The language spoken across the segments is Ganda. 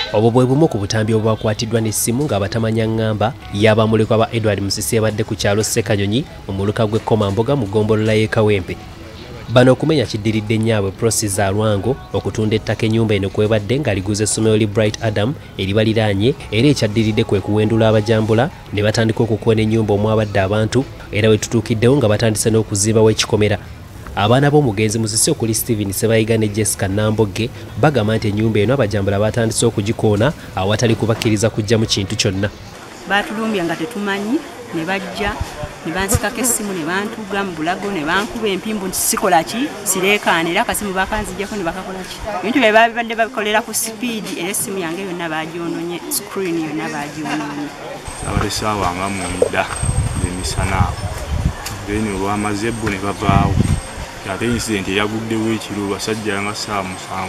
Obwo bwe bumu ku butambi obwakwatiddwa n'essimu ng'abatamanya ngamba yaba Mulekwa ba Edward Musisi abadde ku kyalo Ssekanyonyi mu muluka gw'Ekkomamboga mu ggombolola y'e Kawempe. Bano okumenya kiddiridde nnyaabwe Proces Alwango okutunda ettaka ennyumba eno kwebadde ng'aliguza essomero li Bright Adam eribaliraanye era ekyaddiridde kwe kuwendula abajambula ne batandika okukuona ennyumba omwabadde abantu era we tutuukiddewo nga batandise n'okuzimbawo ekikomera. Abaana b'omugenzi Musisi okuli Steven Sebayiga ne Jessica Nambogge bagamba nti ennyumba eno abajambula batandise okugikoona awatali kubakkiriza kujja mu kintu kyonna. Batulumbya nga tetumanyi ne bajja ne bansikako essimu ne bantuga mu bulago ne bankuba empimbu nti sikola ki sireekaana era akasimu bakanzijjako ne bakakola ki. Ebintu bye babadde babikolera ku sipiidi era essimu yange yonna bagyonoonye, screen yonna bagyonoonye. Abadde ssaawa nga mwenda emisana then olwamaze ebbo ne bavaawo. Ate incident eyaguddewo ekiro basajja nga ssaawa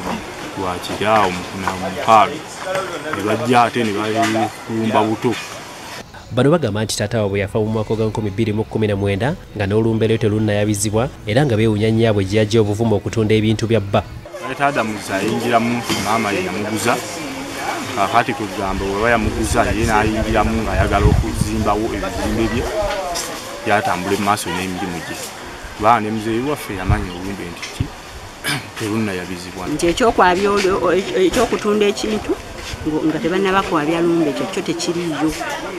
7 lwakiraawo mukaalu ne bajja ate ne balumba buto. Bano bagamba nti taata waabwe yafa mu mwaka gwa 2019 nga n'olumbe lwe terunnayabizibwa era nga beewunya nnyaabwe gye yajja obuvumu okutunda ebintu bya bba. Taadamuzi ayingiramu maama ye yamuguza kakati kugamba bwe yamuguza ye n'ayingiramu ng'ayagala okuzimbawo ebizimbe bye yatambula mu maaso n'emirimu gye. Baana ne muzeeyi waffe yamanya olumbe nti terunnayabizibwa nti ekyokutunda ekintu nga tebannabakwabya lumbe ekyo kyo tekiriiyo.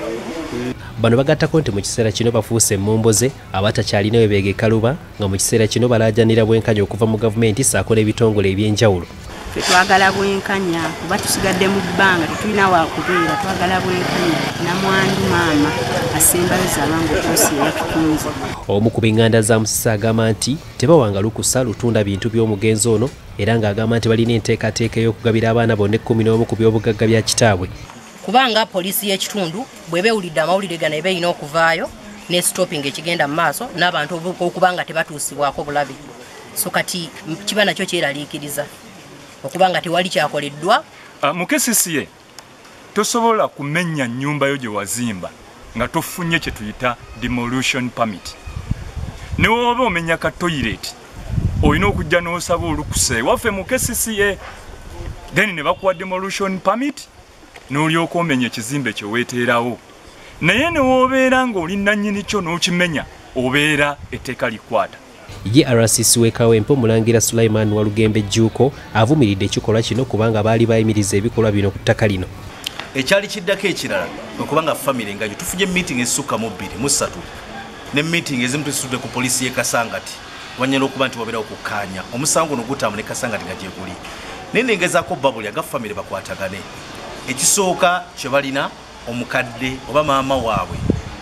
Bano bagattako nti mu kiseera kino bafuuse emmomboze abatakyalina we beegekaluba nga mu kiseera kino balaajanira bwenkanya okuva mu gavumenti ssaako n'ebitongole eby'enjawulo. Twagala bwenkanya kuba tusigadde mu bbanga tetulina wakubeera, twagala bwenkanya. Namwandu maama asembayo Alwango Proces yatutunze. Omu ku b'enganda za Musisi agamba nti tebawanga lukusa lutunda bintu by'omugenzi ono era ng'agamba nti balina enteekateeka y'okugabira abaana bonna 11 ku by'obugagga bya kitaabwe. Kubanga poliisi y'ekitundu bwe beewulidde amawulire gano ebeeyina okuvaayo ne stopping ekigenda mu maaso n'abantu okubanga tebatuusibwako bulabe. So kati kiba nakyo kyeraliikiriza okubanga tewali kyakoleddwa. Mu kesisi ye tosobola kumenya nnyumba yo gye wazimba nga tofunye kye tuyita demolition permit. Ne woba omenya ka toilet olina okujja n'osaba olukusa ewaffe mu kesisi ye then ne bakuwa demolition permit n'olyoka omenya ekizimbe kye weeteerawo. Naye ne woobeera ng'oli nannyini kyo n'okimenya obeera etteeka likwata. Ye RCC w'e Kawempe Omulangira Sulaiman Walugembe Jjuuko avumiridde ekikolwa kino kubanga baali bayimiriza ebikolwa bino ku ttaka lino. Ekyali kiddako ekirala okubanga famire ngayo tufunye meeting esukka mu 2 mu 3 ne meeting ezimu tusudde ku poliisi y'e Kasangati wanyala okuba nti wabeerawo okukkaanya omusango no gutamu ne Kasangati nga gyeguli nene ngezaako babuli aga famire bakwatagane. Ekisooka kye balina omukadde oba maama waabwe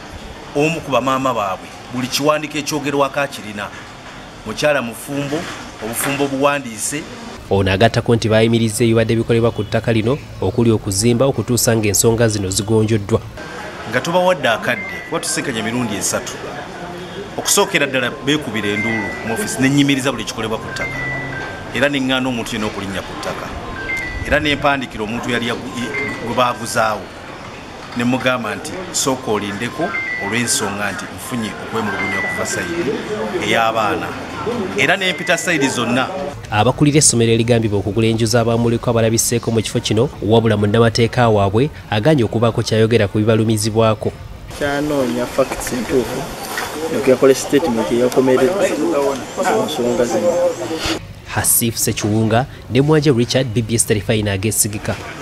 omu ku bamaama baabwe buli kiwandiiko ekyogerwako akirina mukyala mufumbo obufumbo buwandiise. Ono agattako nti bayimiriza ebibadde bikolebwa ku ttaka lino okuli okuzimba okutuusa ng'ensonga zino zigonjoddwa. Nga tubawadde akadde kuba tusinkanye emirundi 3 okusookera ddala beekubira enduulu mu ofiisi n'ennyimiriza buli kikolebwa ku ttaka era neŋŋaana omuntu yenna okulinnya ku ttaka era n'empandikira omuntu yali gwe baaguzaawo ne mugamba nti sooka olindeko olw'ensonga nti nfunye okwemulugunya okuva sayidi ey'abaana era n'empita sayidi zonna. Abakulira essomero erigambibwa okugula enju z'abamulekwa balabiseeko mu kifo kino wabula munnamateeka waabwe aganye okubaako kyayogera ku bibalumizibwako. Kyanoonya facts entuufu yakola statement eyakomeredde ensonga zino. Hasif Sekiwunga ne Mwanje Richard, BBS Ageesigika.